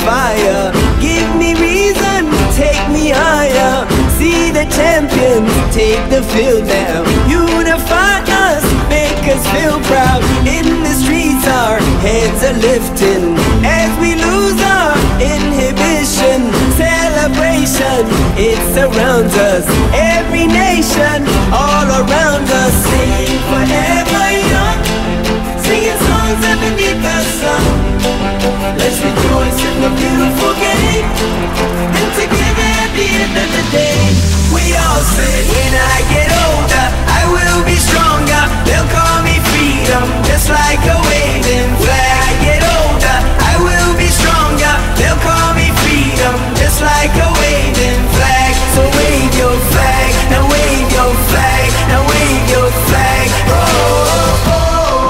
fire. Give me reason, take me higher. See the champions take the field now. Unify us, make us feel proud. In the streets our heads are lifting as we lose our inhibition. Celebration, it surrounds us. Every nation, all around us. Sing forever young, singing songs underneath the sun. Let's rejoice in the beautiful game, and together at the end of the day, we all say, when I get older, I will be stronger. They'll call me freedom, just like a waving flag. I get older, I will be stronger. They'll call me freedom, just like a waving flag. So wave your flag, now wave your flag, now wave your flag. Oh, oh, oh.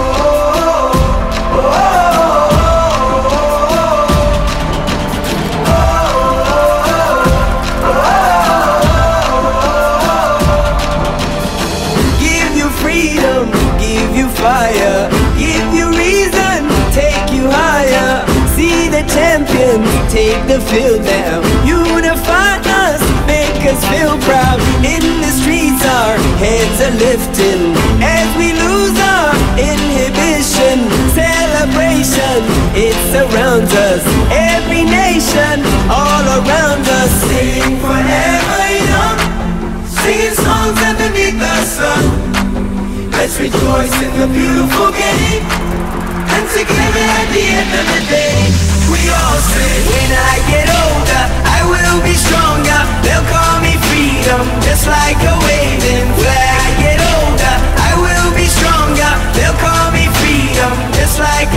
Fire, give you reason, take you higher. See the champions take the field now. Unify us, make us feel proud. In the streets our heads are lifting as we lose our inhibition. Celebration, it surrounds us. Every nation, all around us. Sing forever young, singing songs underneath the sun. Let's rejoice in the beautiful game, and together at the end of the day, we all say, when I get older, I will be stronger. They'll call me freedom, just like a waving flag. I get older, I will be stronger. They'll call me freedom, just like